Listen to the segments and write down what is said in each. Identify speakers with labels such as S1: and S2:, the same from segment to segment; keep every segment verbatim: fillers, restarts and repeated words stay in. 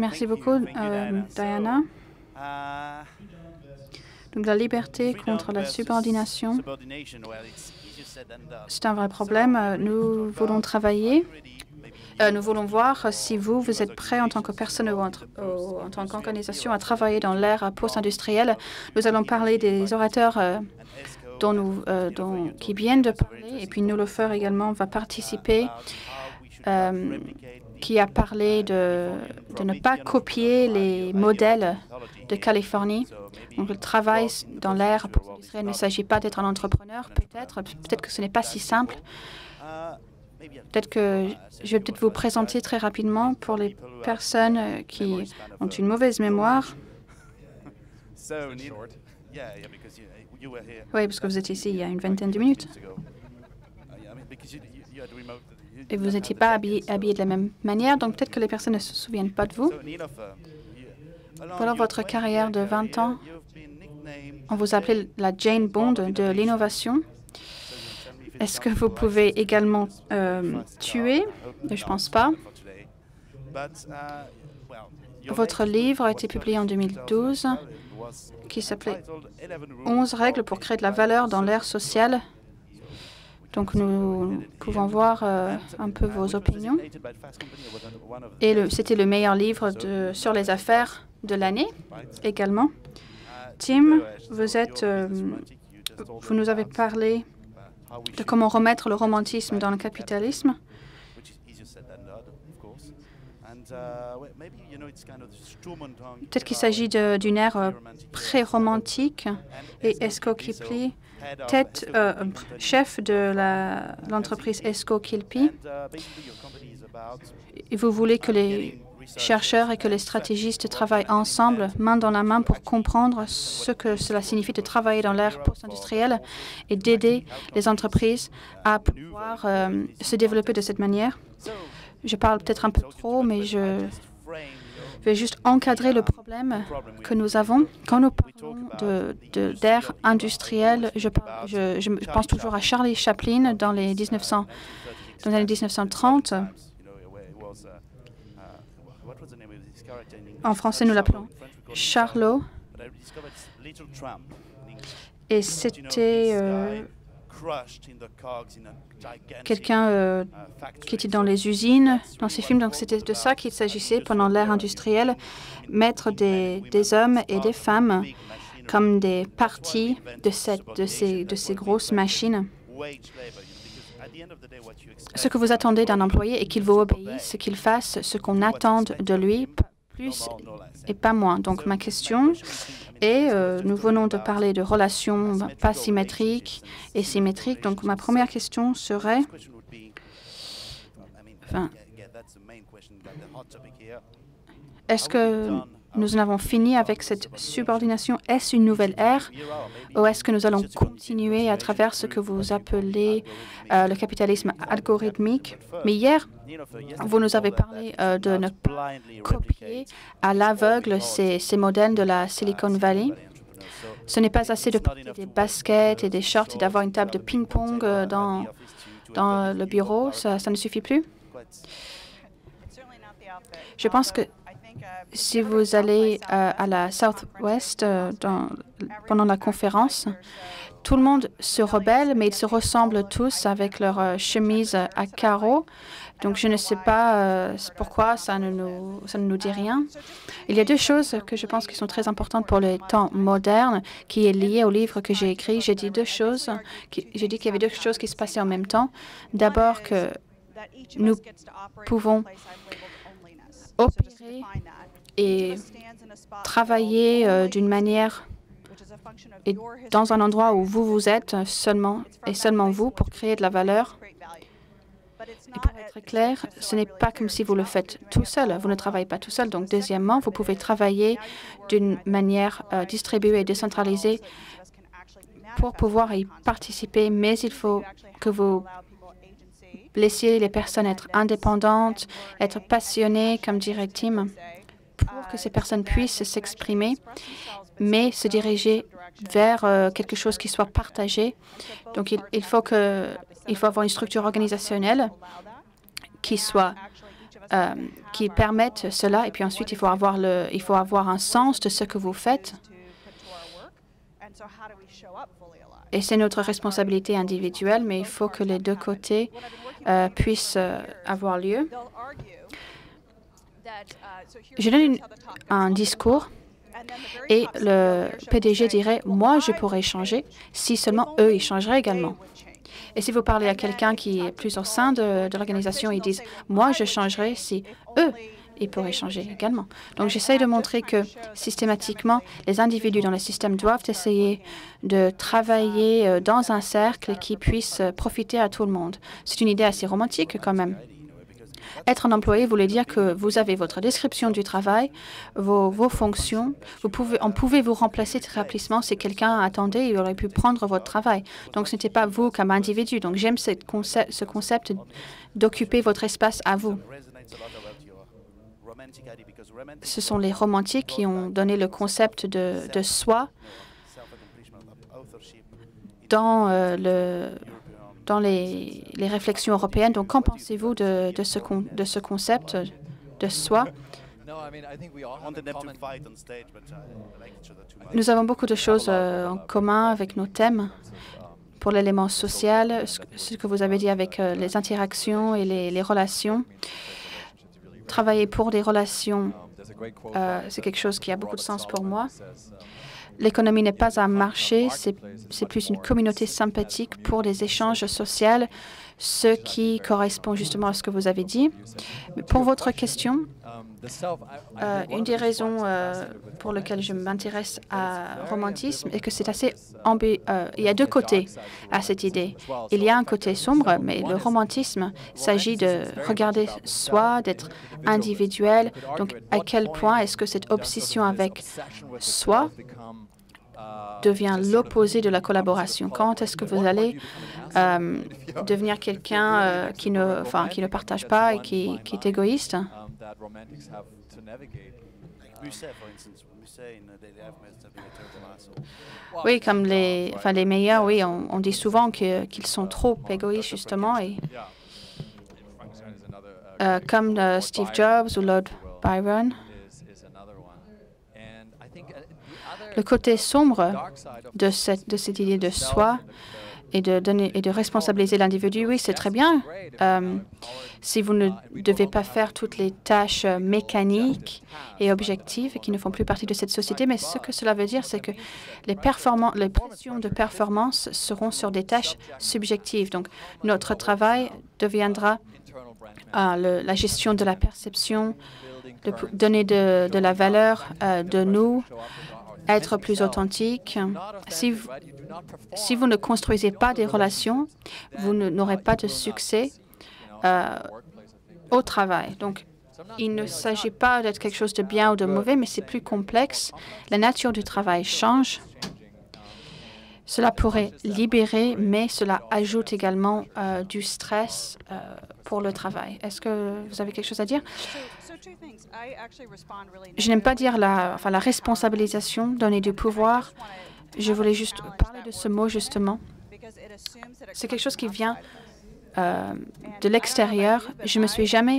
S1: Merci beaucoup, euh, Diana. Donc, la liberté contre la subordination, c'est un vrai problème. Nous voulons travailler. Euh, nous voulons voir si vous, vous êtes prêts en tant que personne ou en, ou en tant qu'organisation à travailler dans l'ère post-industrielle. Nous allons parler des orateurs euh, dont nous, euh, dont, qui viennent de parler, et puis Nilofer également va participer, euh, qui a parlé de, de ne pas copier les modèles de Californie. Donc, le travail dans l'ère post-industrielle, il ne s'agit pas d'être un entrepreneur, peut-être. Peut-être que ce n'est pas si simple. Peut-être que je vais peut-être vous présenter très rapidement pour les personnes qui ont une mauvaise mémoire. Oui, parce que vous êtes ici il y a une vingtaine de minutes. Et vous n'étiez pas habillé, habillé de la même manière, donc peut-être que les personnes ne se souviennent pas de vous. Pendant votre carrière de vingt ans, on vous appelait la Jane Bond de l'innovation. Est-ce que vous pouvez également euh, tuer? Je ne pense pas. Votre livre a été publié en deux mille douze, qui s'appelait « onze règles pour créer de la valeur dans l'ère sociale ». Donc, nous pouvons voir euh, un peu vos opinions. Et c'était le meilleur livre de, sur les affaires de l'année également. Tim, vous êtes, euh, vous nous avez parlé de comment remettre le romantisme dans le capitalisme. Peut-être qu'il s'agit d'une ère euh, pré-romantique. Et Esko Kilpie, tête, euh, chef de l'entreprise la, Esko Kilpie, et vous voulez que les chercheurs et que les stratégistes travaillent ensemble, main dans la main, pour comprendre ce que cela signifie de travailler dans l'ère post-industrielle et d'aider les entreprises à pouvoir euh, se développer de cette manière. Je parle peut-être un peu trop, mais je vais juste encadrer le problème que nous avons. Quand nous parlons de, de, d'ère industrielle, je, je, je pense toujours à Charlie Chaplin dans les, mille neuf cents, dans les années mille neuf cent trente. En français, nous l'appelons Charlot. Et c'était euh, quelqu'un euh, qui était dans les usines, dans ces films. Donc, c'était de ça qu'il s'agissait pendant l'ère industrielle, mettre des, des hommes et des femmes comme des parties de, cette, de, ces, de ces grosses machines. Ce que vous attendez d'un employé est qu'il vous obéisse, qu'il fasse ce qu'on attend de lui, plus et pas moins. Donc, ma question est, euh, nous venons de parler de relations pas symétriques et symétriques. Donc, ma première question serait, enfin, est-ce que nous en avons fini avec cette subordination? Est-ce une nouvelle ère ou est-ce que nous allons continuer à travers ce que vous appelez euh, le capitalisme algorithmique? Mais hier, vous nous avez parlé euh, de ne pas copier à l'aveugle ces, ces modèles de la Silicon Valley. Ce n'est pas assez de porter des baskets et des shorts et d'avoir une table de ping-pong euh, dans, dans le bureau. Ça, ça ne suffit plus. Je pense que si vous allez euh, à la Southwest euh, dans, pendant la conférence, tout le monde se rebelle, mais ils se ressemblent tous avec leurs euh, chemises à carreaux. Donc, je ne sais pas euh, pourquoi ça ne, nous, ça ne nous dit rien. Il y a deux choses que je pense qui sont très importantes pour les temps modernes, qui est lié au livre que j'ai écrit. J'ai dit deux choses. J'ai dit qu'il y avait deux choses qui se passaient en même temps. D'abord, que nous pouvons opérer et travailler euh, d'une manière et dans un endroit où vous vous êtes seulement et seulement vous pour créer de la valeur. Et pour être clair, ce n'est pas comme si vous le faites tout seul. Vous ne travaillez pas tout seul. Donc, deuxièmement, vous pouvez travailler d'une manière euh, distribuée et décentralisée pour pouvoir y participer, mais il faut que vous laissiez les personnes être indépendantes, être passionnées, comme dirait Tim, pour que ces personnes puissent s'exprimer, mais se diriger vers euh, quelque chose qui soit partagé. Donc, il, il, faut que, il faut avoir une structure organisationnelle qui soit euh, qui permettent cela. Et puis ensuite, il faut avoir le, il faut avoir un sens de ce que vous faites. Et c'est notre responsabilité individuelle, mais il faut que les deux côtés euh, puissent euh, avoir lieu. Je donne une, un discours et le P D G dirait « Moi, je pourrais changer si seulement eux, ils changeraient également ». Et si vous parlez à quelqu'un qui est plus au sein de, de l'organisation, ils disent « Moi, je changerai si eux, ils pourraient changer également ». Donc, j'essaie de montrer que systématiquement, les individus dans le système doivent essayer de travailler dans un cercle qui puisse profiter à tout le monde. C'est une idée assez romantique quand même. Être un employé voulait dire que vous avez votre description du travail, vos, vos fonctions. Vous pouvez, on pouvait vous remplacer très rapidement si quelqu'un attendait et aurait pu prendre votre travail. Donc, ce n'était pas vous comme individu. Donc, j'aime ce concept, ce concept d'occuper votre espace à vous. Ce sont les romantiques qui ont donné le concept de, de soi dans euh, le... dans les, les réflexions européennes. Donc, qu'en pensez-vous de, de, ce con, de ce concept de soi? Nous avons beaucoup de choses euh, en commun avec nos thèmes. Pour l'élément social, ce, ce que vous avez dit avec euh, les interactions et les, les relations. Travailler pour des relations, euh, c'est quelque chose qui a beaucoup de sens pour moi. L'économie n'est pas un marché, c'est plus une communauté sympathique pour les échanges sociaux, ce qui correspond justement à ce que vous avez dit. Mais pour votre question, euh, une des raisons euh, pour lesquelles je m'intéresse à romantisme est que c'est assez ambi euh, il y a deux côtés à cette idée. Il y a un côté sombre, mais le romantisme s'agit de regarder soi, d'être individuel. Donc, à quel point est-ce que cette obsession avec soi devient l'opposé de la collaboration? Quand est-ce que vous allez euh, devenir quelqu'un euh, qui ne, enfin, qui ne partage pas et qui, qui est égoïste? Oui, comme les, enfin, les meilleurs, oui, on, on dit souvent que, qu'ils sont trop égoïstes, justement. Et, euh, comme euh, Steve Jobs ou Lord Byron. Le côté sombre de cette, de cette idée de soi et de, donner, et de responsabiliser l'individu, oui, c'est très bien. Euh, si vous ne devez pas faire toutes les tâches mécaniques et objectives qui ne font plus partie de cette société, mais ce que cela veut dire, c'est que les, les pressions de performance seront sur des tâches subjectives. Donc, notre travail deviendra euh, le, la gestion de la perception, de donner de, de la valeur euh, de nous, être plus authentique. Si vous, si vous ne construisez pas des relations, vous n'aurez pas de succès euh, au travail. Donc, il ne s'agit pas d'être quelque chose de bien ou de mauvais, mais c'est plus complexe. La nature du travail change. Cela pourrait libérer, mais cela ajoute également euh, du stress euh, pour le travail. Est-ce que vous avez quelque chose à dire? Je n'aime pas dire la, enfin, la responsabilisation, donner du pouvoir. Je voulais juste parler de ce mot, justement. C'est quelque chose qui vient euh, de l'extérieur. Je me suis jamais...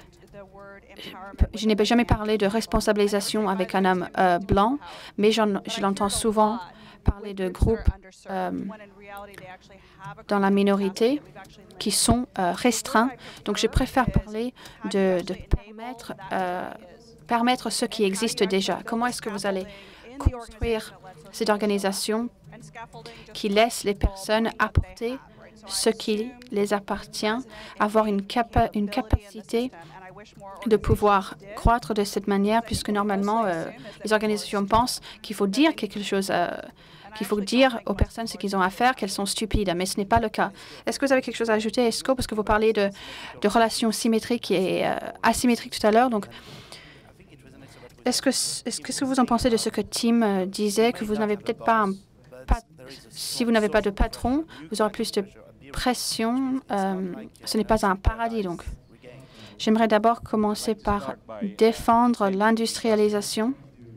S1: Je n'ai jamais parlé de responsabilisation avec un homme euh, blanc, mais je l'entends souvent parler de groupes euh, dans la minorité qui sont euh, restreints. Donc, je préfère parler de, de permettre, euh, permettre ce qui existe déjà. Comment est-ce que vous allez construire cette organisation qui laisse les personnes apporter ce qui les appartient, avoir une, capa une capacité de pouvoir croître de cette manière, puisque normalement, euh, les organisations pensent qu'il faut dire quelque chose, euh, qu'il faut dire aux personnes ce qu'ils ont à faire, qu'elles sont stupides, mais ce n'est pas le cas. Est-ce que vous avez quelque chose à ajouter, Esco, parce que vous parlez de, de relations symétriques et euh, asymétriques tout à l'heure, donc est-ce que, est-ce que vous en pensez de ce que Tim euh, disait, que vous n'avez peut-être pas un pat si vous n'avez pas de patron, vous aurez plus de pression, euh, ce n'est pas un paradis, donc. J'aimerais d'abord commencer par défendre l'industrialisation.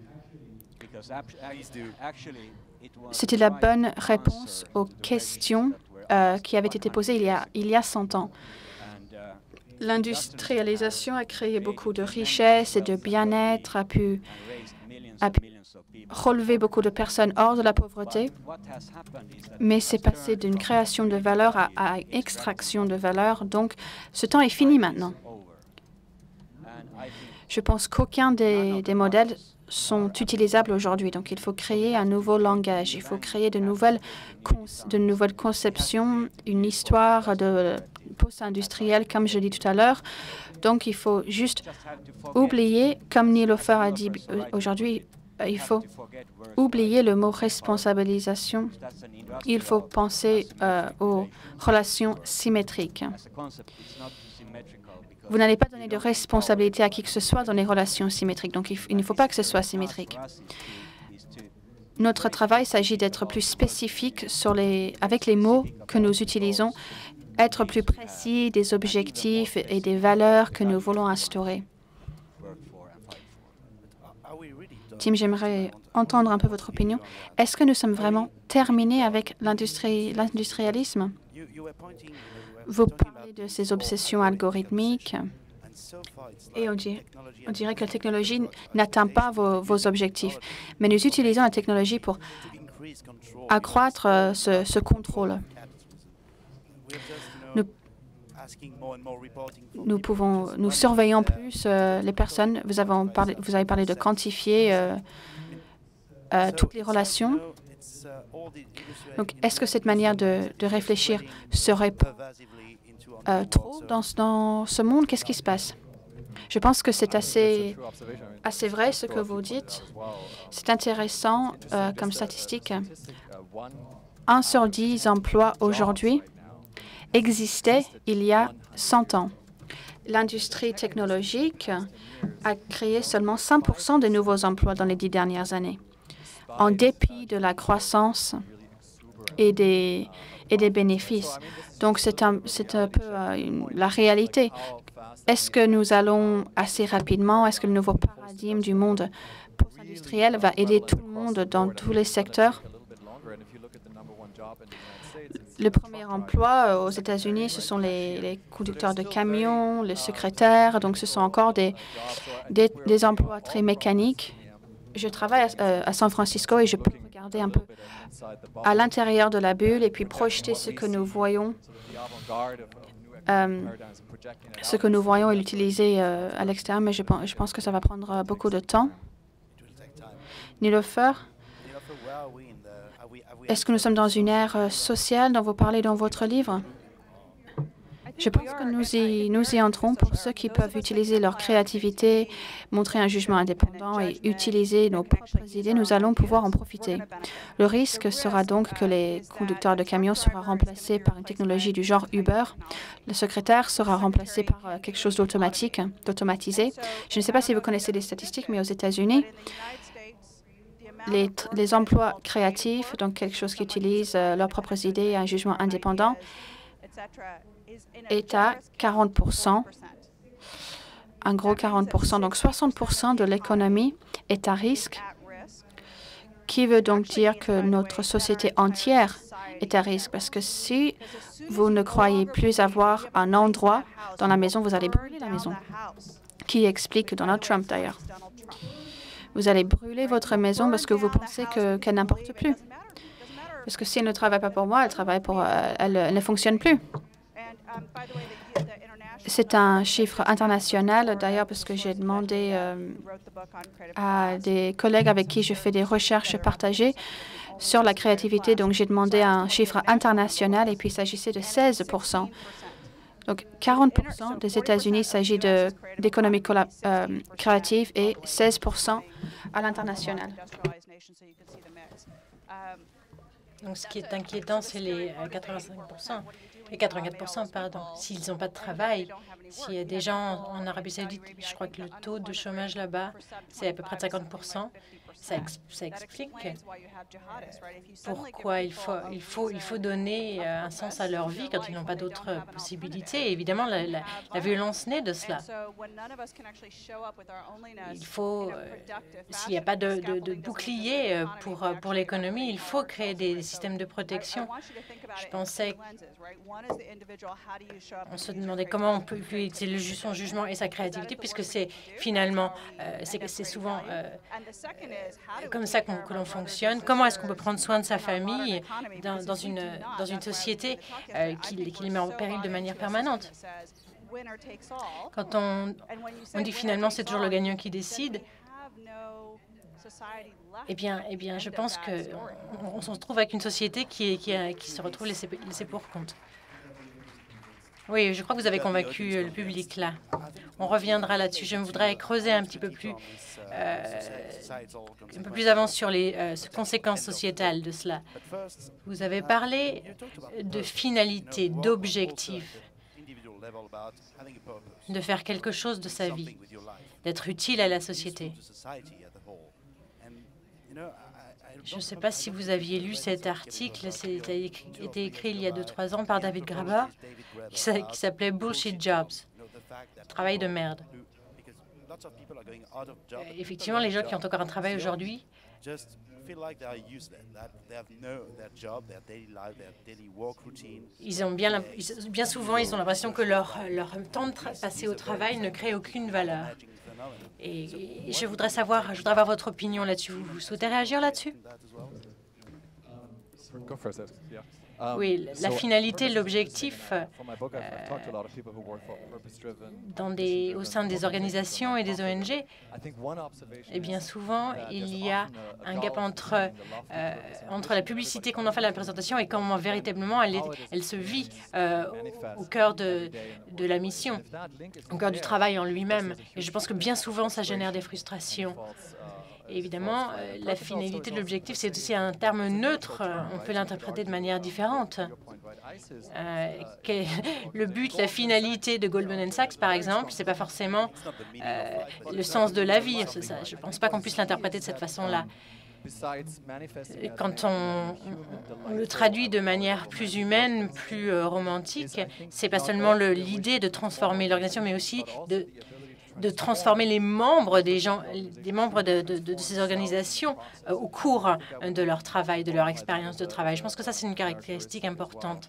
S1: C'était la bonne réponse aux questions euh, qui avaient été posées il y a, il y a cent ans. L'industrialisation a créé beaucoup de richesses et de bien-être, a pu, a pu relever beaucoup de personnes hors de la pauvreté, mais c'est passé d'une création de valeur à, à extraction de valeur. Donc, ce temps est fini maintenant. Je pense qu'aucun des, des modèles sont utilisables aujourd'hui. Donc, il faut créer un nouveau langage. Il faut créer de nouvelles, de nouvelles conceptions, une histoire de post-industrielle, comme je l'ai dit tout à l'heure. Donc, il faut juste oublier, comme Nilofer a dit aujourd'hui, il faut oublier le mot responsabilisation. Il faut penser euh, aux relations symétriques. Vous n'allez pas donner de responsabilité à qui que ce soit dans les relations symétriques. Donc, il, il ne faut pas que ce soit symétrique. Notre travail s'agit d'être plus spécifique sur les, avec les mots que nous utilisons, être plus précis des objectifs et des valeurs que nous voulons instaurer. Tim, j'aimerais entendre un peu votre opinion. Est-ce que nous sommes vraiment terminés avec l'industrie, l'industrialisme? Vous parlez de ces obsessions algorithmiques et on dirait, on dirait que la technologie n'atteint pas vos, vos objectifs. Mais nous utilisons la technologie pour accroître euh, ce, ce contrôle. Nous, nous pouvons, nous surveillons plus euh, les personnes. Vous avez parlé, vous avez parlé de quantifier euh, euh, toutes les relations. Donc, est-ce que cette manière de, de réfléchir serait euh, trop dans, dans ce monde? Qu'est-ce qui se passe? Je pense que c'est assez, assez vrai ce que vous dites. C'est intéressant euh, comme statistique. Un sur dix emplois aujourd'hui existait il y a cent ans. L'industrie technologique a créé seulement cinq pour cent de nouveaux emplois dans les dix dernières années, en dépit de la croissance et des, et des bénéfices. Donc, c'est un, c'est un peu euh, une, la réalité. Est-ce que nous allons assez rapidement? Est-ce que le nouveau paradigme du monde post-industriel va aider tout le monde dans tous les secteurs? Le premier emploi aux États-Unis, ce sont les, les conducteurs de camions, les secrétaires. Donc, ce sont encore des, des, des emplois très mécaniques. Je travaille à, à San Francisco et je peux regarder un peu à l'intérieur de la bulle et puis projeter ce que nous voyons, euh, ce que nous voyons et l'utiliser euh, à l'extérieur. Mais je pense, je pense que ça va prendre beaucoup de temps. Nilofer, est-ce que nous sommes dans une ère euh, sociale dont vous parlez dans votre livre? Je pense que nous y, nous y entrons pour ceux qui peuvent utiliser leur créativité, montrer un jugement indépendant et utiliser nos propres idées. Nous allons pouvoir en profiter. Le risque sera donc que les conducteurs de camions seront remplacés par une technologie du genre Uber. Le secrétaire sera remplacé par euh, quelque chose d'automatique, d'automatisé. Je ne sais pas si vous connaissez les statistiques, mais aux États-Unis, Les, les emplois créatifs, donc quelque chose qui utilise euh, leurs propres idées et un jugement indépendant, est à quarante pour cent, un gros quarante pour cent. Donc, soixante pour cent de l'économie est à risque, qui veut donc dire que notre société entière est à risque. Parce que si vous ne croyez plus avoir un endroit dans la maison, vous allez brûler la maison, qui explique Donald Trump d'ailleurs. Vous allez brûler votre maison parce que vous pensez que, qu'elle n'importe plus. Parce que si elle ne travaille pas pour moi, elle travaille pour, euh, elle, elle ne fonctionne plus. C'est un chiffre international, d'ailleurs, parce que j'ai demandé euh, à des collègues avec qui je fais des recherches partagées sur la créativité. Donc, j'ai demandé un chiffre international et puis il s'agissait de seize pour cent. Donc, quarante pour cent des États-Unis, il s'agit de, d'économie euh, créative et seize pour cent à l'international.
S2: Donc, ce qui est inquiétant, c'est les quatre-vingt-cinq pour cent, les quatre-vingt-quatre pour cent, pardon. S'ils n'ont pas de travail, s'il y a des gens en Arabie Saoudite, je crois que le taux de chômage là-bas, c'est à peu près de cinquante pour cent. Ça, ex ça explique pourquoi il faut, il faut, il faut donner euh, un sens à leur vie quand ils n'ont pas d'autres possibilités. Et évidemment, la, la, la violence naît de cela. Il faut, euh, s'il n'y a pas de, de, de bouclier euh, pour, euh, pour l'économie, il faut créer des systèmes de protection. Je pensais, on se demandait comment on peut utiliser son jugement et sa créativité, puisque c'est finalement, euh, c'est souvent euh, comme ça qu'on, que l'on fonctionne. Comment est-ce qu'on peut prendre soin de sa famille dans, dans, une, dans une société euh, qui, qui les met en péril de manière permanente? Quand on, on dit finalement c'est toujours le gagnant qui décide, eh bien, eh bien je pense qu'on on se retrouve avec une société qui, est, qui, a, qui se retrouve laissée, laissée pour compte. Oui, je crois que vous avez convaincu le public là. On reviendra là-dessus. Je voudrais creuser un petit peu plus, euh, un peu plus avant sur les euh, conséquences sociétales de cela. Vous avez parlé de finalité, d'objectif, de faire quelque chose de sa vie, d'être utile à la société. Je ne sais pas si vous aviez lu cet article, c'était été écrit il y a deux trois ans par David Graeber, qui s'appelait « Bullshit Jobs », travail de merde. Euh, effectivement, les gens qui ont encore un travail aujourd'hui ils ont bien, bien souvent, ils ont l'impression que leur, leur temps de passé au travail ne crée aucune valeur. Et, et je voudrais savoir, je voudrais avoir votre opinion là-dessus. Vous, vous souhaitez réagir là-dessus? Oui, la finalité, l'objectif, euh, dans des, au sein des organisations et des O N G, et bien souvent, il y a un gap entre, euh, entre la publicité qu'on en fait à la présentation et comment véritablement elle, est, elle se vit euh, au cœur de, de la mission, au cœur du travail en lui-même. Et je pense que bien souvent, ça génère des frustrations. Et évidemment, euh, la finalité de l'objectif, c'est aussi un terme neutre. On peut l'interpréter de manière différente. Euh, que, le but, la finalité de Goldman Sachs, par exemple, c'est pas forcément euh, le sens de la vie. Ça, je ne pense pas qu'on puisse l'interpréter de cette façon-là. Quand on, on le traduit de manière plus humaine, plus euh, romantique, c'est pas seulement l'idée de transformer l'organisation, mais aussi de de transformer les membres des gens, des membres de, de, de ces organisations euh, au cours de leur travail, de leur expérience de travail. Je pense que ça, c'est une caractéristique importante.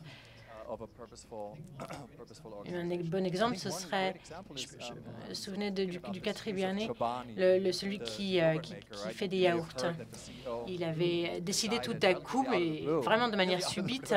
S2: Un bon exemple, ce serait, je, je me souvenais de, du, du Catribiani, le, le, celui qui, euh, qui, qui fait des yaourts. Il avait décidé tout à coup, mais vraiment de manière subite,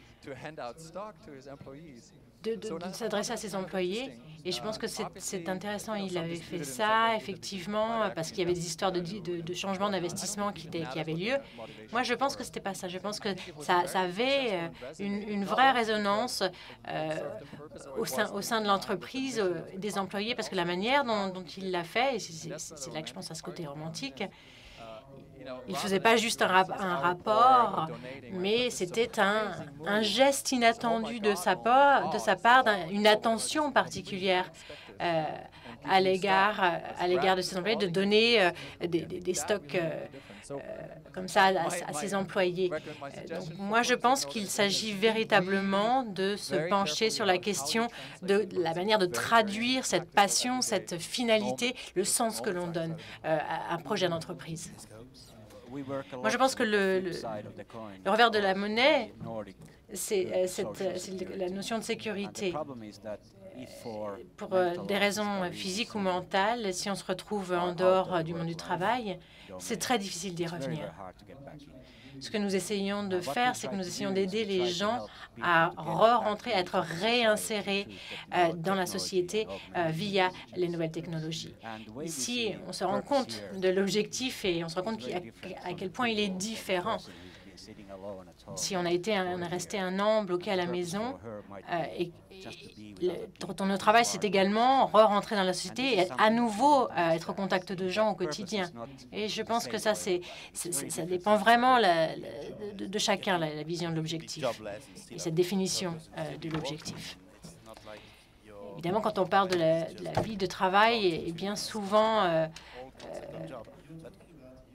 S2: de, de, de s'adresser à ses employés. Et je pense que c'est intéressant. Il avait fait ça, effectivement, parce qu'il y avait des histoires de, de, de changements d'investissement qui, qui avaient lieu. Moi, je pense que c'était pas ça. Je pense que ça, ça avait une, une vraie résonance euh, au, sein, au sein de l'entreprise, euh, des employés, parce que la manière dont, dont il l'a fait, et c'est là que je pense à ce côté romantique, il ne faisait pas juste un, rap un rapport, mais c'était un, un geste inattendu de sa part, de sa part une attention particulière euh, à l'égard à l'égard de ses employés, de donner euh, des, des, des stocks euh, euh, comme ça à, à ses employés. Euh, donc, moi, je pense qu'il s'agit véritablement de se pencher sur la question de la manière de traduire cette passion, cette finalité, le sens que l'on donne euh, à un projet d'entreprise. Moi, je pense que le, le, le revers de la monnaie, c'est la notion de sécurité. Pour des raisons physiques ou mentales, si on se retrouve en dehors du monde du travail, c'est très difficile d'y revenir. Ce que nous essayons de faire, c'est que nous essayons d'aider les gens à re-rentrer, à être réinsérés euh, dans la société euh, via les nouvelles technologies. Ici, on se rend compte de l'objectif et on se rend compte à, à quel point il est différent. Si on a été, on est resté un an bloqué à la maison, euh, et, et retourner au travail, c'est également re-rentrer dans la société et à nouveau euh, être au contact de gens au quotidien. Et je pense que ça, c'est, ça dépend vraiment la, la, de, de chacun, la, la vision de l'objectif et cette définition euh, de l'objectif. Évidemment, quand on parle de la, de la vie de travail, et, et bien souvent, euh, euh,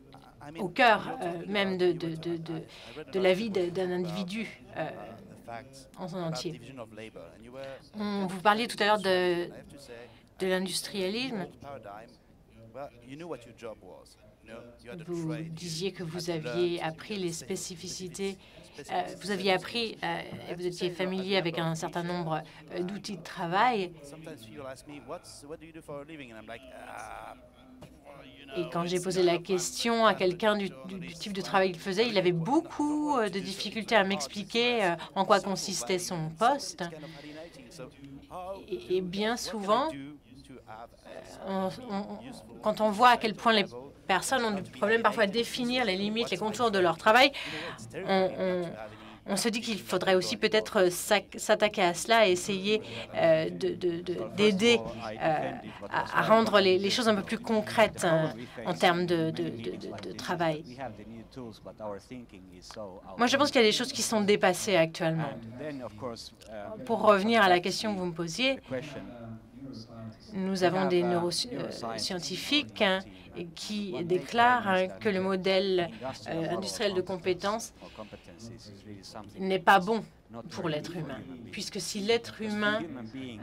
S2: au cœur euh, même de, de, de, de, de la vie d'un individu euh, en son entier. On, vous parliez tout à l'heure de, de l'industrialisme. Vous disiez que vous aviez appris les spécificités, euh, vous aviez appris euh, et vous étiez familier avec un certain nombre euh, d'outils de travail. Et quand j'ai posé la question à quelqu'un du, du, du type de travail qu'il faisait, il avait beaucoup de difficultés à m'expliquer euh, en quoi consistait son poste. Et, et bien souvent, on, on, quand on voit à quel point les personnes ont du problème parfois à définir les limites, les contours de leur travail, on, on, on se dit qu'il faudrait aussi peut-être s'attaquer à cela et essayer euh, d'aider euh, à, à rendre les, les choses un peu plus concrètes euh, en termes de, de, de, de, de travail. Moi, je pense qu'il y a des choses qui sont dépassées actuellement. Pour revenir à la question que vous me posiez, nous avons des neuroscientifiques hein, qui déclarent hein, que le modèle euh, industriel de compétences n'est pas bon pour l'être humain, puisque si l'être humain, euh,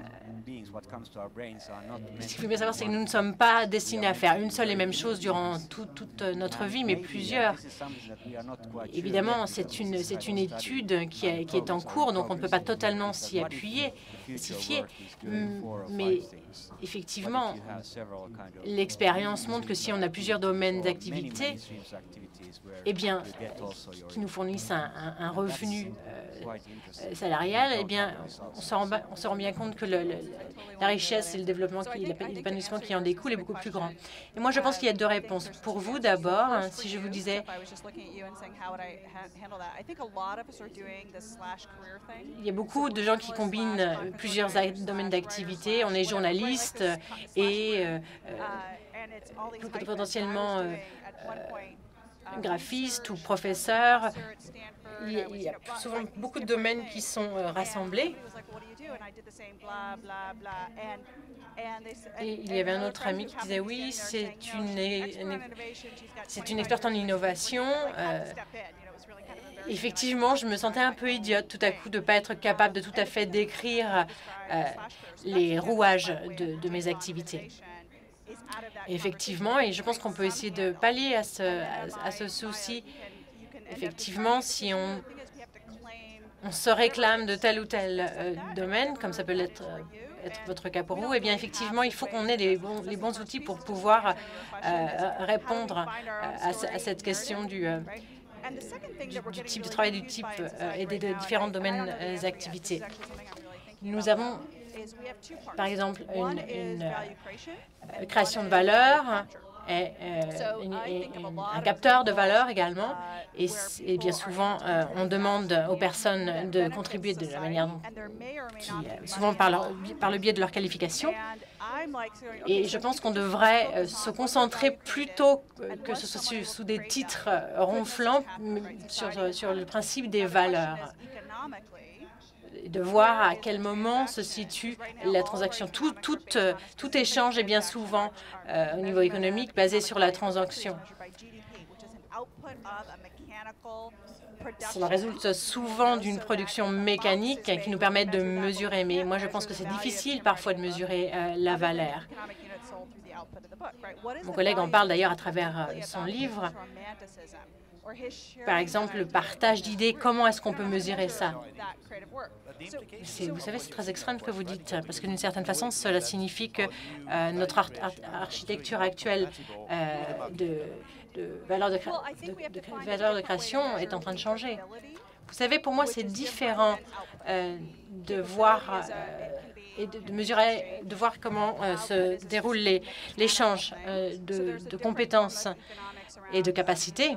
S2: ce qu'il faut bien savoir, c'est que nous ne sommes pas destinés à faire une seule et même chose durant tout, toute notre vie, mais plusieurs. Évidemment, c'est une, c'est une étude qui, a, qui est en cours, donc on ne peut pas totalement s'y appuyer, s'y fier, mais effectivement, l'expérience montre que si on a plusieurs domaines d'activité, eh bien, qui nous fournissent un, un, un revenu euh, salarial, eh bien, on se rend, on se rend bien compte que le, le, la richesse et le développement, l'épanouissement qui en découle est beaucoup plus grand. Et moi, je pense qu'il y a deux réponses. Pour vous, d'abord, si je vous disais, il y a beaucoup de gens qui combinent plusieurs domaines d'activité. On est journaliste et euh, euh, potentiellement euh, euh, graphiste ou professeur. Il y, a, il y a souvent beaucoup de domaines qui sont euh, rassemblés. Et il y avait un autre ami qui disait, oui, c'est une, une, c'est une experte en innovation. Euh, effectivement, je me sentais un peu idiote tout à coup de ne pas être capable de tout à fait décrire euh, les rouages de, de mes activités. Effectivement, et je pense qu'on peut essayer de pallier à ce, à, à ce souci. Effectivement, si on, on se réclame de tel ou tel euh, domaine, comme ça peut être, euh, être votre cas pour vous, eh bien, effectivement, il faut qu'on ait les bons, les bons outils pour pouvoir euh, répondre à, à cette question du, euh, du, du type de travail, du type euh, et des de différents domaines euh, d'activité. Nous avons, par exemple, une, une euh, création de valeur, et, euh, une, et, un capteur de valeur également. Et, et bien souvent, euh, on demande aux personnes de contribuer de la manière dont, qui, euh, souvent par, leur, par le biais de leur qualification. Et je pense qu'on devrait euh, se concentrer plutôt que ce soit sous, sous des titres ronflants sur, sur le principe des valeurs, de voir à quel moment se situe la transaction. Tout, tout, tout échange est bien souvent, euh, au niveau économique, basé sur la transaction. Ça résulte souvent d'une production mécanique qui nous permet de mesurer. Mais moi, je pense que c'est difficile parfois de mesurer euh, la valeur. Mon collègue en parle d'ailleurs à travers euh, son livre. Par exemple, le partage d'idées, comment est-ce qu'on peut mesurer ça? Vous savez, c'est très extrême ce que vous dites, parce que d'une certaine façon, cela signifie que euh, notre ar ar architecture actuelle euh, de, de, valeur de, de, de, de valeur de création est en train de changer. Vous savez, pour moi, c'est différent euh, de voir euh, et de, de mesurer, de voir comment euh, se déroulent l'échange euh, de, de compétences et de capacités.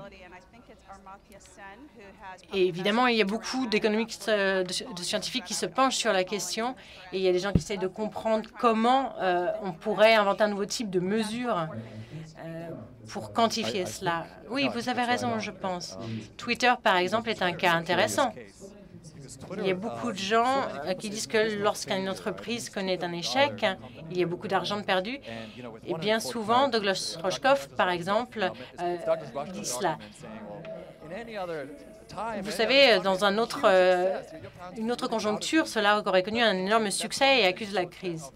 S2: Et évidemment, il y a beaucoup d'économistes, de, de scientifiques qui se penchent sur la question et il y a des gens qui essayent de comprendre comment euh, on pourrait inventer un nouveau type de mesure euh, pour quantifier cela. Oui, vous avez raison, je pense. Twitter, par exemple, est un cas intéressant. Il y a beaucoup de gens euh, qui disent que lorsqu'une entreprise connaît un échec, il y a beaucoup d'argent perdu. Et bien souvent, Douglas Rushkoff, par exemple, euh, dit cela. Vous savez, dans un autre, euh, une autre conjoncture, cela aurait connu un énorme succès et accuse la crise.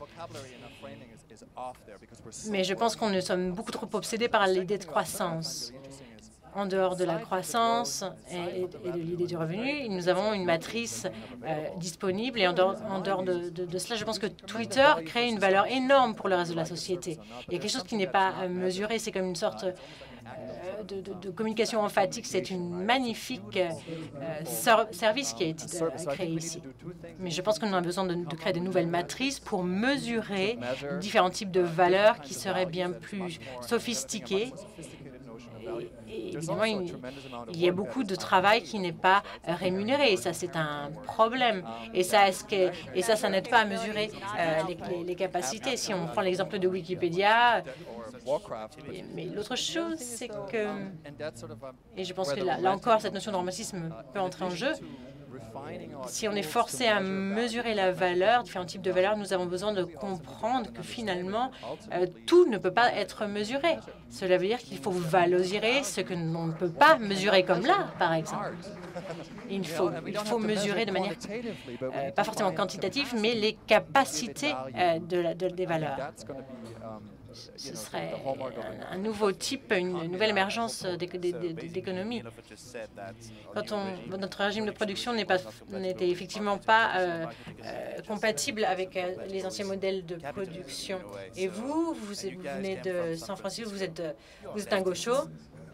S2: Mais je pense qu'on nous sommes beaucoup trop obsédés par l'idée de croissance. En dehors de la croissance et, et de l'idée du revenu, nous avons une matrice euh, disponible. Et en dehors, en dehors de, de, de cela, je pense que Twitter crée une valeur énorme pour le reste de la société. Il y a quelque chose qui n'est pas euh, mesuré. C'est comme une sorte euh, de, de, de communication emphatique. C'est une magnifique euh, ser service qui a été euh, créé ici. Mais je pense qu'on a besoin de, de créer de nouvelles matrices pour mesurer différents types de valeurs qui seraient bien plus sophistiquées. Et évidemment, il, il y a beaucoup de travail qui n'est pas rémunéré. Et ça, c'est un problème. Et ça, est-ce que, et ça, ça n'aide pas à mesurer euh, les, les, les capacités. Si on prend l'exemple de Wikipédia, mais l'autre chose, c'est que, et je pense que là, là encore, cette notion de romantisme peut entrer en jeu. Si on est forcé à mesurer la valeur, différents types de valeurs, nous avons besoin de comprendre que finalement, euh, tout ne peut pas être mesuré. Cela veut dire qu'il faut valoriser ce que l'on ne peut pas mesurer, comme l'art, par exemple. Il faut, il faut mesurer de manière, euh, pas forcément quantitative, mais les capacités euh, de la, de, des valeurs. Ce serait un, un nouveau type, une nouvelle émergence d'économie. Quand on, notre régime de production n'est pas, n'était effectivement pas euh, euh, compatible avec euh, les anciens modèles de production. Et vous, vous, vous venez de San Francisco, vous êtes, vous êtes un gaucho.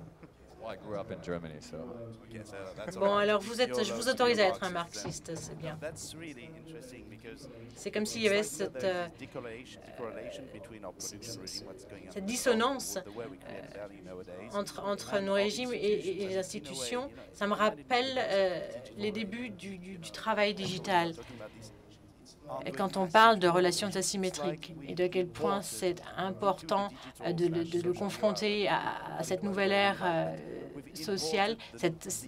S2: Bon, alors vous êtes, je vous autorise à être un marxiste, c'est bien. C'est comme s'il y avait cette, euh, cette dissonance euh, entre, entre nos régimes et, et, et les institutions. Ça me rappelle euh, les débuts du, du, du travail digital. Et quand on parle de relations asymétriques et de quel point c'est important de, de, de, de confronter à, à cette nouvelle ère euh, sociale, cette,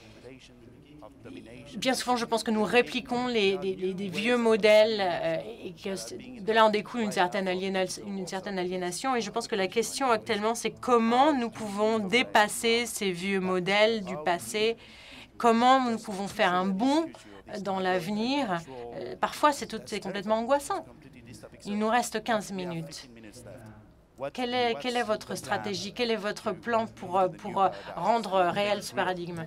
S2: bien souvent, je pense que nous répliquons les, les, les, les vieux modèles euh, et que de là en découle une certaine, aliéna, une certaine aliénation. Et je pense que la question actuellement, c'est comment nous pouvons dépasser ces vieux modèles du passé, comment nous pouvons faire un bond dans l'avenir. Euh, parfois, c'est complètement angoissant. Il nous reste quinze minutes. Quelle est, quelle est votre stratégie? Quel est votre plan pour, pour rendre réel ce paradigme?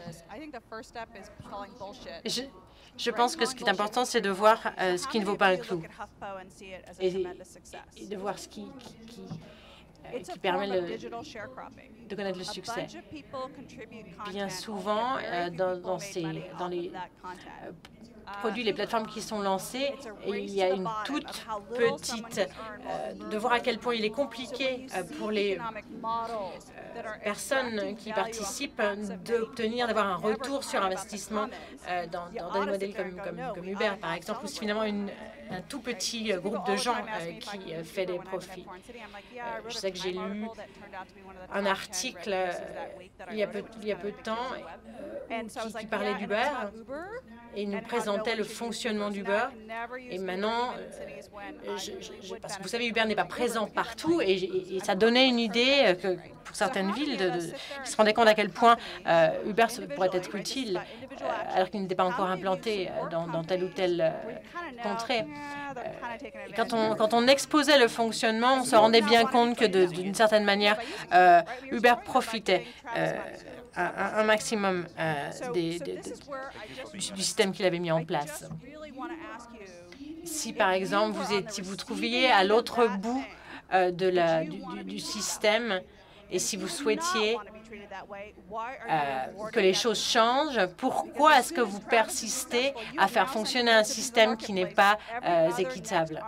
S2: Je, je pense que ce qui est important, c'est de voir euh, ce qui ne vaut pas un clou et, et de voir ce qui, qui, qui, euh, qui permet le, de connaître le succès. Bien souvent, euh, dans, dans, ces, dans les euh, produits, les plateformes qui sont lancées, et il y a une toute petite, euh, de voir à quel point il est compliqué euh, pour les euh, personnes qui participent d'obtenir, d'avoir un retour sur investissement euh, dans, dans des modèles comme, comme, comme Uber, par exemple, ou finalement une, un tout petit groupe de gens euh, qui euh, fait des profits. Euh, je sais que j'ai lu un article euh, il, y a peu, il y a peu de temps euh, qui, qui parlait d'Uber et nous présentait le fonctionnement d'Uber. Et maintenant, euh, je, je, je, parce que vous savez, Uber n'est pas présent partout et, et, et ça donnait une idée que pour certaines villes, de, de, qui se rendaient compte à quel point euh, Uber pourrait être utile euh, alors qu'il n'était pas encore implanté dans, dans telle ou telle euh, contrée. Euh, et quand, on, quand on exposait le fonctionnement, on se rendait bien compte que d'une certaine manière, euh, Uber profitait euh, un, un maximum euh, des, des, des, du, du système qu'il avait mis en place. Si, par exemple, vous, étiez, vous trouviez à l'autre bout euh, de la, du, du, du système, et si vous souhaitiez euh, que les choses changent, pourquoi est-ce que vous persistez à faire fonctionner un système qui n'est pas euh, équitable?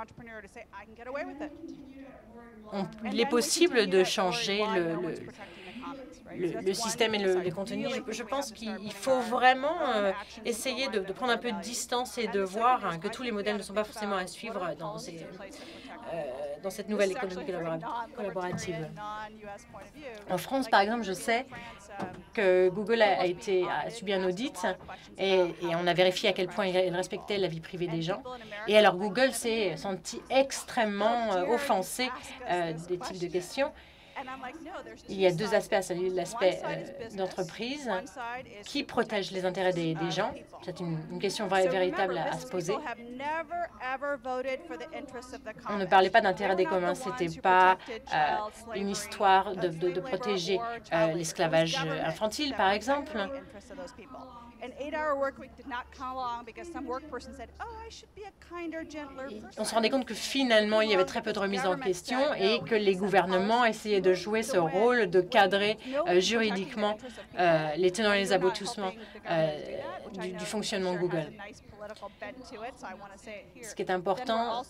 S2: On, il est possible de changer le, le, le, le système et le, les contenus. Je, je pense qu'il faut vraiment euh, essayer de, de prendre un peu de distance et de voir hein, que tous les modèles ne sont pas forcément à suivre dans ces... euh, dans cette nouvelle économie collaborative. En France, par exemple, je sais que Google a, a, été, a subi un audit et, et on a vérifié à quel point il respectait la vie privée des gens. Et alors Google s'est senti extrêmement euh, offensé euh, des types de questions. Il y a deux aspects à saluer. L'aspect euh, d'entreprise qui protège les intérêts des, des gens. C'est une, une question vraie, véritable à, à se poser. On ne parlait pas d'intérêt des communs. Ce n'était pas euh, une histoire de, de, de protéger euh, l'esclavage infantile, par exemple. On se rendait compte que finalement, il y avait très peu de remise en question et que les gouvernements essayaient de jouer ce rôle de cadrer euh, juridiquement euh, les tenants et les aboutissements euh, du, du fonctionnement Google. Ce qui est important,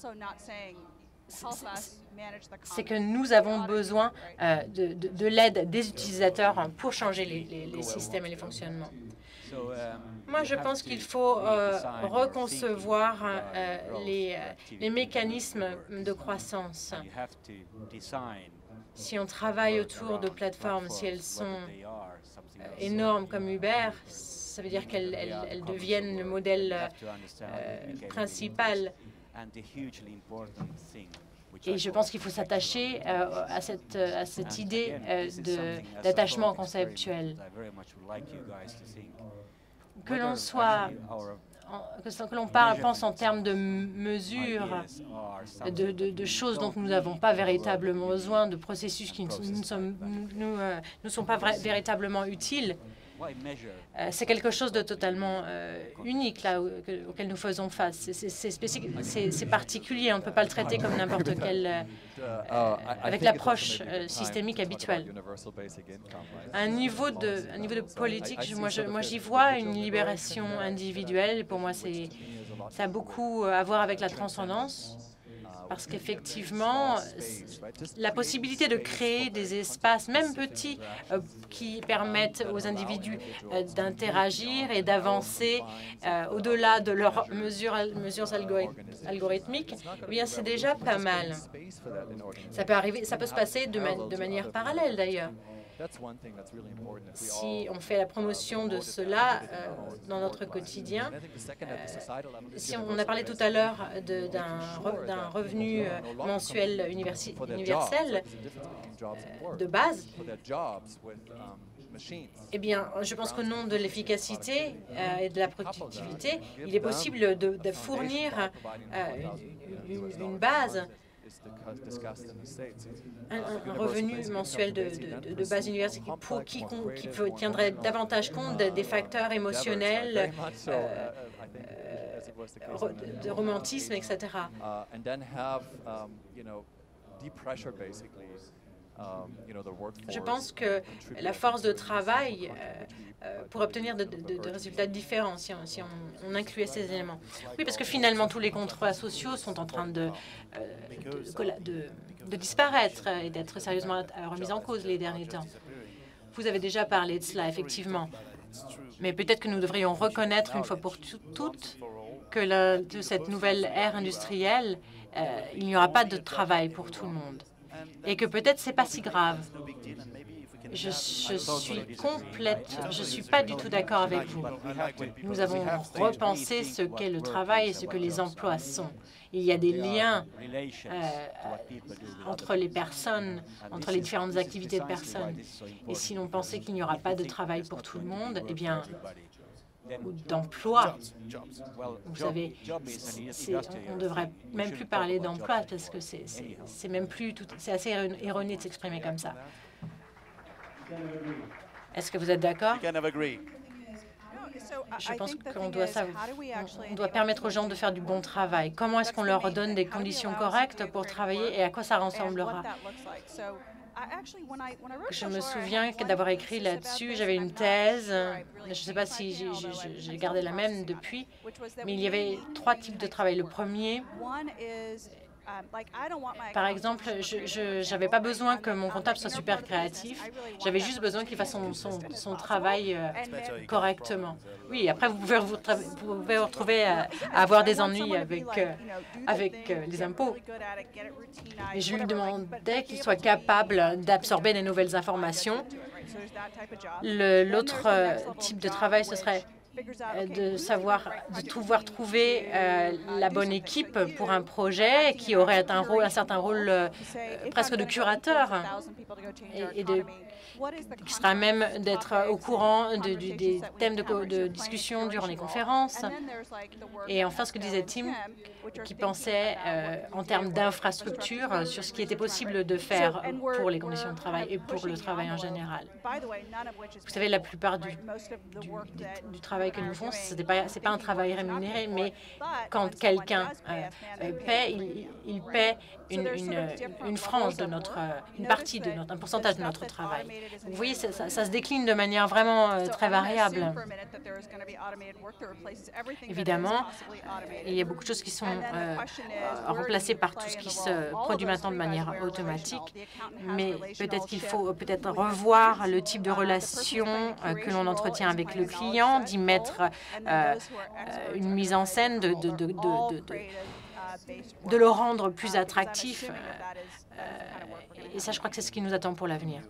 S2: c'est que nous avons besoin euh, de, de, de l'aide des utilisateurs pour changer les, les, les systèmes et les fonctionnements. Moi, je pense qu'il faut euh, reconcevoir euh, les, les mécanismes de croissance. Si on travaille autour de plateformes, si elles sont euh, énormes comme Uber, ça veut dire qu'elles elles, elles deviennent le modèle euh, principal. Et je pense qu'il faut s'attacher euh, à, cette, à cette idée euh, d'attachement conceptuel. Que l'on soit, en, que l'on parle, pense en termes de mesures, de, de, de choses dont nous n'avons pas véritablement besoin, de processus qui ne nous, sommes, nous, nous, euh, nous sont pas vra véritablement utiles. Euh, c'est quelque chose de totalement euh, unique là, où, que, auquel nous faisons face. C'est particulier, on ne peut pas le traiter comme n'importe quel, euh, avec l'approche euh, systémique habituelle. À un niveau de, un niveau de politique, je, moi j'y moi, vois une libération individuelle. Pour moi, ça a beaucoup à voir avec la transcendance. Parce qu'effectivement, la possibilité de créer des espaces, même petits, euh, qui permettent aux individus euh, d'interagir et d'avancer euh, au-delà de leurs mesures, mesures algorithmiques, eh bien, c'est déjà pas mal. Ça peut arriver, ça peut se passer de, ma de manière parallèle, d'ailleurs. Si on fait la promotion de cela euh, dans notre quotidien, euh, si on, on a parlé tout à l'heure d'un re, revenu euh, mensuel universel euh, de base, eh bien, je pense qu'au nom de l'efficacité euh, et de la productivité, il est possible de, de fournir euh, une, une base, Un, un revenu mensuel de, de, de base universelle qui, pour, qui, qui tiendrait davantage compte de, des facteurs émotionnels, euh, euh, de romantisme, et cetera. Je pense que la force de travail euh, euh, pour obtenir de, de, de résultats différents si, on, si on, on incluait ces éléments. Oui, parce que finalement, tous les contrats sociaux sont en train de, euh, de, de, de disparaître et d'être sérieusement remis en cause les derniers temps. Vous avez déjà parlé de cela, effectivement. Mais peut-être que nous devrions reconnaître une fois pour toutes que la, de cette nouvelle ère industrielle, euh, il n'y aura pas de travail pour tout le monde. Et que peut-être c'est pas si grave. Je, je suis complète, je suis pas du tout d'accord avec vous. Nous avons repensé ce qu'est le travail et ce que les emplois sont. Il y a des liens euh, entre les personnes, entre les différentes activités de personnes. Et si l'on pensait qu'il n'y aura pas de travail pour tout le monde, eh bien, ou d'emploi. Vous savez, on ne devrait même plus parler d'emploi parce que c'est même plus tout, c'est assez erroné de s'exprimer comme ça. Est-ce que vous êtes d'accord? Je pense qu'on doit, on doit permettre aux gens de faire du bon travail. Comment est-ce qu'on leur donne des conditions correctes pour travailler et à quoi ça ressemblera? Je me souviens d'avoir écrit là-dessus, j'avais une thèse, je ne sais pas si j'ai gardé la même depuis, mais il y avait trois types de travail. Le premier Par exemple, je n'avais pas besoin que mon comptable soit super créatif. J'avais juste besoin qu'il fasse son, son, son travail euh, correctement. Oui, après, vous pouvez vous, vous, pouvez vous retrouver à, à avoir des ennuis avec, euh, avec euh, les impôts. Et je lui demandais qu'il soit capable d'absorber des nouvelles informations. L'autre euh, type de travail, ce serait de savoir, de pouvoir trouver euh, la bonne équipe pour un projet qui aurait un rôle, un certain rôle euh, presque de curateur et, et de, qui sera même d'être au courant de, de, des thèmes de, de discussion durant les conférences. Et enfin, ce que disait Tim, qui pensait euh, en termes d'infrastructure sur ce qui était possible de faire pour les conditions de travail et pour le travail en général. Vous savez, la plupart du, du, du travail que nous faisons, ce n'est pas, pas un travail rémunéré, mais quand quelqu'un euh, paie, il, il paie une, une, une frange de notre, une partie de notre, un pourcentage de notre travail. Vous voyez, ça, ça, ça se décline de manière vraiment euh, très variable. Évidemment, il y a beaucoup de choses qui sont euh, remplacées par tout ce qui se produit maintenant de manière automatique, mais peut-être qu'il faut peut-être revoir le type de relation euh, que l'on entretient avec le client, d'y mettre euh, une mise en scène, de, de, de, de, de, de, de le rendre plus attractif. Euh, et ça, je crois que c'est ce qui nous attend pour l'avenir.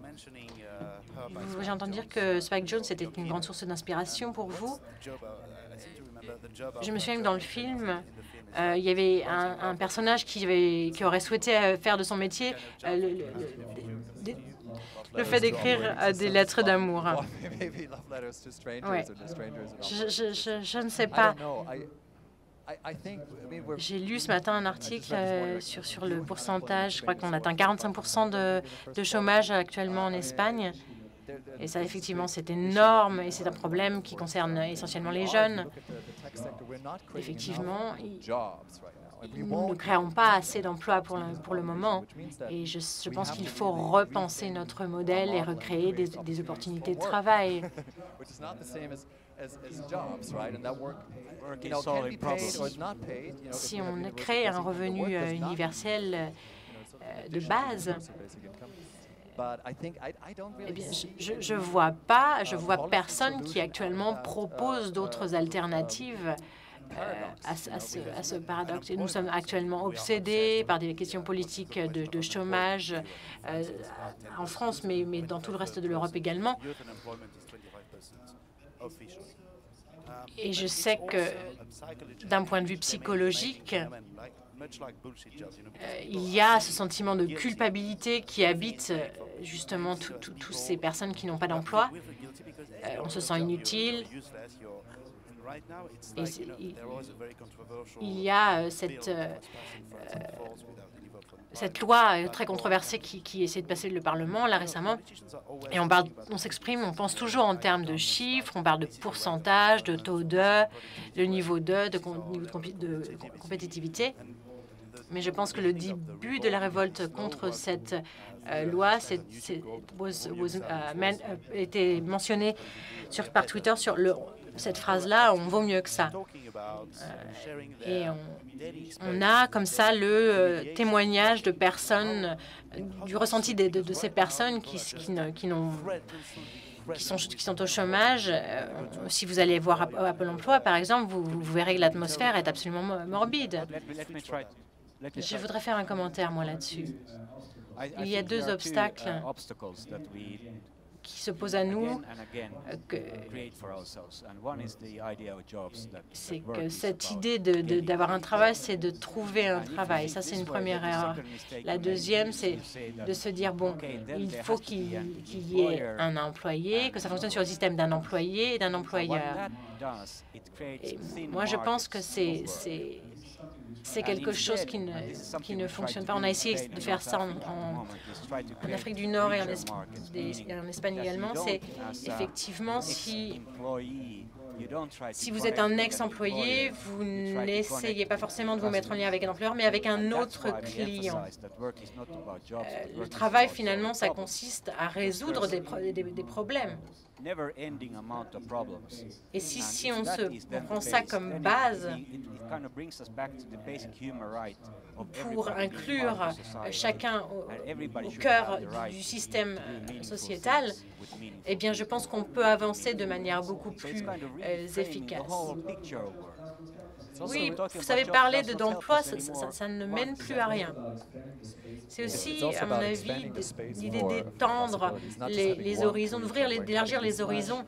S2: J'ai entendu dire que Spike Jonze était une grande source d'inspiration pour vous. Je me souviens que dans le film, euh, il y avait un, un personnage qui, avait, qui aurait souhaité euh, faire de son métier euh, le, le, le, le fait d'écrire euh, des lettres d'amour. Ouais. Je, je, je, je ne sais pas. J'ai lu ce matin un article euh, sur, sur le pourcentage. Je crois qu'on atteint quarante-cinq pour cent de, de chômage actuellement en Espagne. Et ça, effectivement, c'est énorme et c'est un problème qui concerne essentiellement les jeunes. Effectivement, nous ne créons pas assez d'emplois pour le, pour le moment et je, je pense qu'il faut repenser notre modèle et recréer des, des opportunités de travail. Si, si on crée un revenu euh, universel euh, de base, eh bien, je je vois pas, je vois personne qui actuellement propose d'autres alternatives euh, à, à, ce, à ce paradoxe. Et nous sommes actuellement obsédés par des questions politiques de, de chômage euh, en France, mais, mais dans tout le reste de l'Europe également. Et je sais que d'un point de vue psychologique, Euh, il y a ce sentiment de culpabilité qui habite justement toutes ces personnes qui n'ont pas d'emploi. Euh, on se sent inutile. Et il, il y a euh, cette, euh, cette loi très controversée qui, qui essaie de passer le Parlement, là, récemment. Et on, on s'exprime, on pense toujours en termes de chiffres, on parle de pourcentage, de taux de, de niveau de, de, de, de compétitivité. Mais je pense que le début de la révolte contre cette euh, loi c'est, c'est, was, was, uh, man, uh, était mentionné sur, par Twitter sur le, cette phrase-là, on vaut mieux que ça. Euh, et on, on a comme ça le euh, témoignage de personnes, euh, du ressenti de, de, de ces personnes qui, qui, qui n'ont Qui sont, qui sont au chômage. Euh, si vous allez voir Apple Emploi, par exemple, vous, vous verrez que l'atmosphère est absolument morbide. Je voudrais faire un commentaire, moi, là-dessus. Il y a deux obstacles qui se posent à nous. C'est que cette idée d'avoir de, de, un travail, c'est de trouver un travail. Ça, c'est une première erreur. La deuxième, c'est de se dire, bon, il faut qu'il qu'il y ait un employé, que ça fonctionne sur le système d'un employé et d'un employeur. Et moi, je pense que c'est c'est quelque chose qui ne, qui ne fonctionne pas. On a essayé de faire ça en, en, en Afrique du Nord et en, es, des, en Espagne également. C'est effectivement si, si vous êtes un ex-employé, vous n'essayez pas forcément de vous mettre en lien avec un employeur, mais avec un autre client. Euh, le travail, finalement, ça consiste à résoudre des, des, des problèmes. Et si, si on, se, on prend ça comme base pour inclure chacun au, au cœur du système sociétal, eh bien, je pense qu'on peut avancer de manière beaucoup plus euh, efficace. Oui, vous savez, parler d'emploi, ça, ça, ça ne mène plus à rien. C'est aussi, à mon avis, l'idée d'étendre les, les horizons, d'ouvrir, d'élargir les horizons.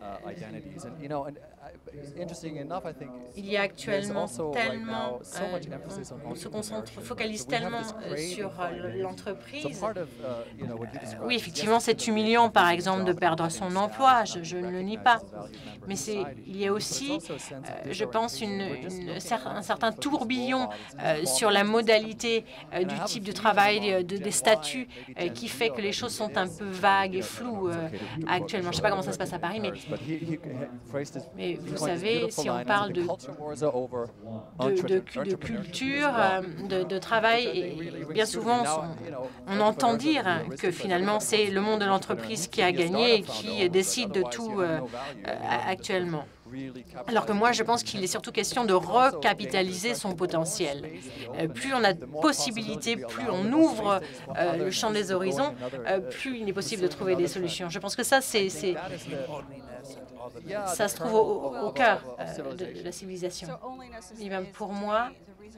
S2: Il y a actuellement tellement, euh, on, on se concentre, focalise tellement euh, sur euh, l'entreprise. Oui, effectivement, c'est humiliant, par exemple, de perdre son emploi, je, je ne le nie pas. Mais il y a aussi, euh, je pense, une, une, un certain tourbillon euh, sur la modalité euh, du type de travail, de, des statuts, euh, qui fait que les choses sont un peu vagues et floues euh, actuellement. Je ne sais pas comment ça se passe à Paris, mais, mais vous savez, si on parle de, de, de, de culture, de, de travail, et bien souvent, on, on entend dire que finalement, c'est le monde de l'entreprise qui a gagné et qui décide de tout euh, actuellement. Alors que moi, je pense qu'il est surtout question de recapitaliser son potentiel. Euh, plus on a de possibilités, plus on ouvre euh, le champ des horizons, euh, plus il est possible de trouver des solutions. Je pense que ça, c'est, c'est, ça se trouve au, au cœur euh, de, de la civilisation. Et bien, pour moi,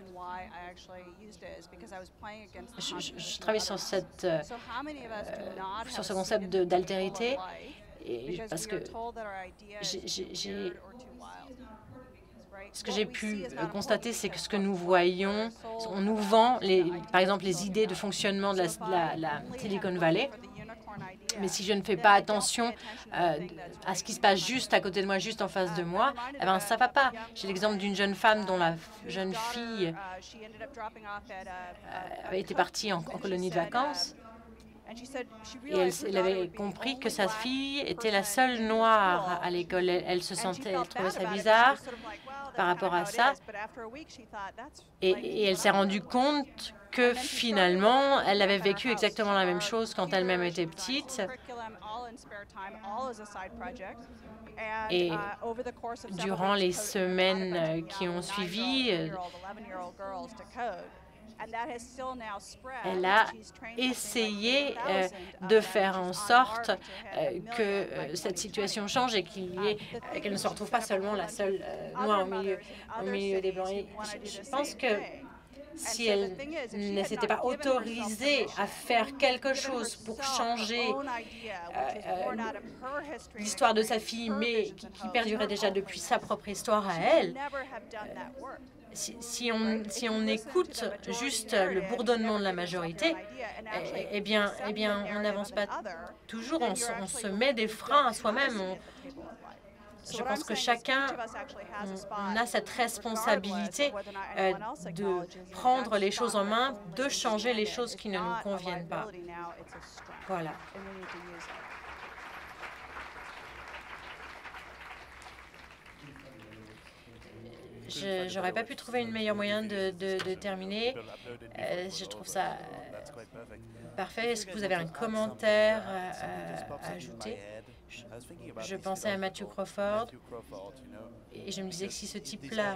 S2: je, je, je travaille sur, cette, euh, sur ce concept d'altérité. Et parce que j'ai, ce que j'ai pu constater, c'est que ce que nous voyons, on nous vend, les, par exemple, les idées de fonctionnement de la, de la, la Silicon Valley. Mais si je ne fais pas attention euh, à ce qui se passe juste à côté de moi, juste en face de moi, eh ben, ça ne va pas. J'ai l'exemple d'une jeune femme dont la jeune fille euh, avait été partie en, en colonie de vacances. Et elle, elle avait compris que sa fille était la seule noire à l'école. Elle, elle se sentait, elle trouvait ça bizarre par rapport à ça. Et, et elle s'est rendue compte que finalement, elle avait vécu exactement la même chose quand elle-même était petite. Et durant les semaines qui ont suivi, elle a essayé euh, de faire en sorte euh, que euh, cette situation change et qu'il y ait, euh, qu'elle ne se retrouve pas seulement la seule euh, noire au milieu, au milieu des blancs. Et je, je pense que si elle ne s'était pas autorisée à faire quelque chose pour changer euh, euh, l'histoire de sa fille, mais qui, qui perdurait déjà depuis sa propre histoire à elle, euh, Si, si, on, si on écoute juste le bourdonnement de la majorité, eh, eh, bien, eh bien, on n'avance pas toujours, on, on se met des freins à soi-même. On, je pense que chacun, on, on a cette responsabilité euh, de prendre les choses en main, de changer les choses qui ne nous conviennent pas. Voilà. Je n'aurais pas pu trouver une meilleure moyen de, de, de terminer. Euh, je trouve ça euh, parfait. Est-ce que vous avez un commentaire à, à ajouter? Je, je pensais à Matthew Crawford et je me disais que si ce type-là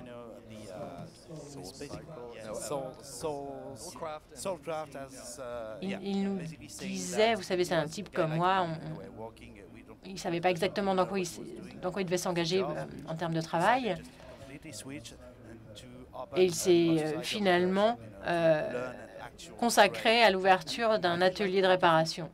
S2: il, il nous disait, vous savez, c'est un type comme moi, on, on, il ne savait pas exactement dans quoi il, dans quoi il devait s'engager euh, en termes de travail. Et il s'est euh, finalement euh, consacré à l'ouverture d'un atelier de réparation.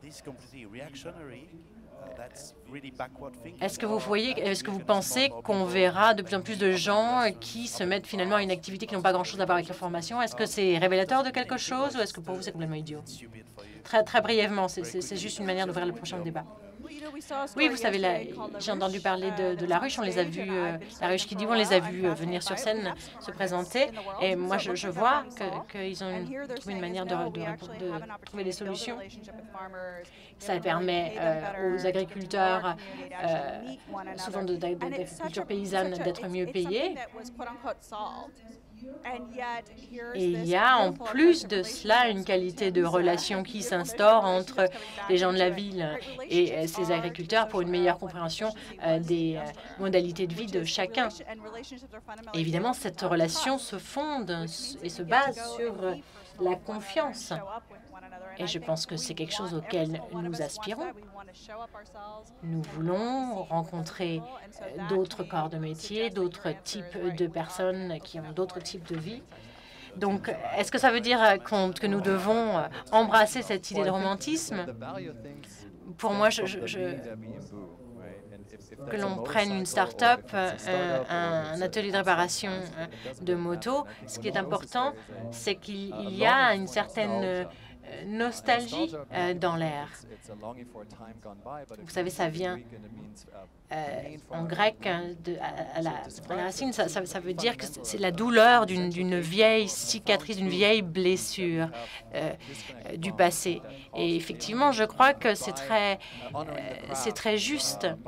S2: Est-ce que vous voyez, est-ce que vous pensez qu'on verra de plus en plus de gens qui se mettent finalement à une activité qui n'ont pas grand-chose à voir avec la formation? Est-ce que c'est révélateur de quelque chose ou est-ce que pour vous c'est complètement idiot? Très, très brièvement, c'est juste une manière d'ouvrir le prochain débat. Oui, vous savez, j'ai entendu parler de, de La Ruche. On les a vus, euh, La Ruche qui dit, on les a vus euh, venir sur scène, se présenter. Et moi, je, je vois qu'ils que ont une, trouvé une manière de, de, de trouver des solutions. Ça permet euh, aux agriculteurs, euh, souvent d'agriculture paysanne, d'être mieux payés. Et il y a en plus de cela une qualité de relation qui s'instaure entre les gens de la ville et ces agriculteurs pour une meilleure compréhension euh, des euh, modalités de vie de chacun. Et évidemment, cette relation se fonde et se base sur la confiance. Et je pense que c'est quelque chose auquel nous aspirons. Nous voulons rencontrer d'autres corps de métier, d'autres types de personnes qui ont d'autres types de vie. Donc, est-ce que ça veut dire qu'on- que nous devons embrasser cette idée de romantisme? Pour moi, je, je- je- que l'on prenne une start-up, euh, un, un atelier de réparation euh, de moto, ce qui est important, c'est qu'il il y a une certaine euh, nostalgie euh, dans l'air. Vous savez, ça vient euh, en grec hein, de, à, à la, à la racine, ça, ça, ça veut dire que c'est la douleur d'une d'une vieille cicatrice, d'une vieille blessure euh, euh, du passé. Et effectivement, je crois que c'est très, euh, c'est très juste euh,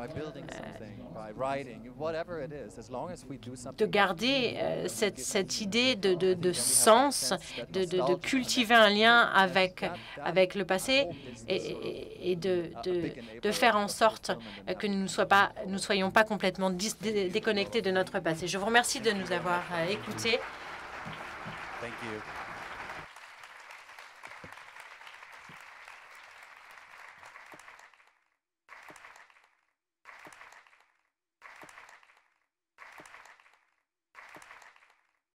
S2: de garder euh, cette, cette idée de, de, de sens, de, de, de cultiver un lien avec, avec le passé et, et, et de, de, de faire en sorte que nous ne soyons pas, nous soyons pas complètement dis, dé, déconnectés de notre passé. Je vous remercie de nous avoir euh, écoutés.